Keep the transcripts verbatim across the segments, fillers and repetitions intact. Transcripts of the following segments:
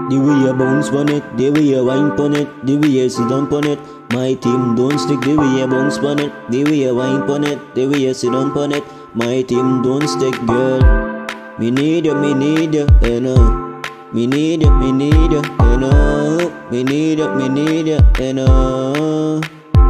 The way you bounce on it, the way you wine on it, the way you sit down on it. My team don't stick, the way you bounce on it, the way you wine on it, the way you sit down on it. My team don't stick, girl. Me need you, me need you, you know. Me need you, me need you, you know. Me need you, me need you, you know.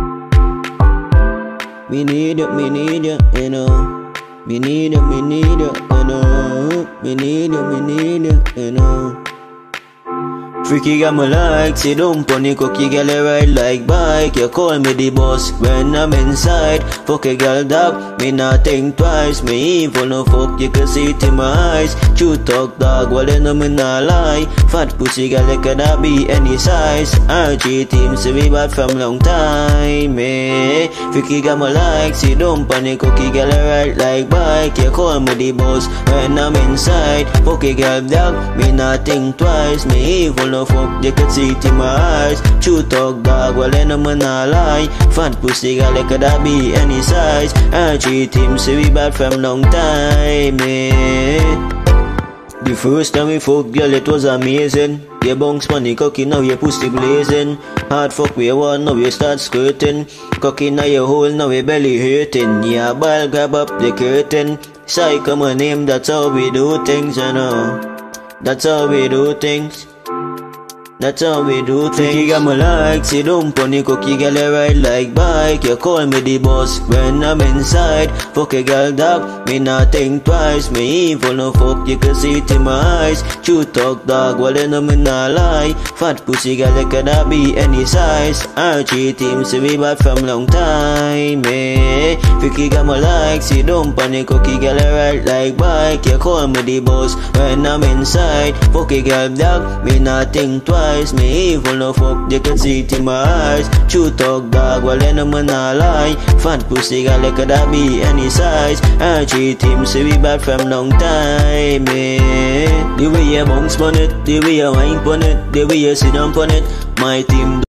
Me need you, me need you, you know. Me need you, me need you, you know. Me need you, me need you, you know. Freaky got me like, sit down pon the cookie, girl you ride like bike. You call me the boss when I'm inside. Fuck a girl dog, me not think twice. Me evil no fuck, you can see it in my eyes. True talk dog, well you know me not lie. Fat pussy girl you coulda be any size. R G team say we bad from long time, eh. Freaky got me like, sit down pon the cookie, girl you ride like bike. You call me the boss when I'm inside. Fuck a girl dog, me not think twice. Me evil no fuck, you can see it in my eyes. True talk dog, well you know me not lie. Fat pussy girl you coulda be any size. R G team say we bad from long time, eh. The first time we fuck, girl, it was amazing. You bounce money cocky, now your pussy blazing. Hard fuck we want, now you start skirting. Cocky now your hole, now your belly hurting. Yeah, ball grab up the curtain. Psycho my name, that's how we do things, you know. That's how we do things. That's how we do things. Freaky got me like, sit down pon the cookie, girl you ride like bike. You call me the boss when I'm inside. Fuck a girl dog, me not think twice. Me evil no fuck, you can see it in my eyes. True talk dog, well you know me not lie. Fat pussy girl you coulda be any size. R G team say we bad from long time, eh. Freaky got me like, sit down pon the cookie, girl you ride like bike. You call me the boss when I'm inside. Fuck a girl dog, me not think twice. Me evil no fuck, you can see it in my eyes. True talk dog, well you know me not lie. Fat pussy girl you coulda be any size. R G team say we bad from long time, eh. The way you bounce pon it, the way you wine pon it, the way you sit down pon it. My team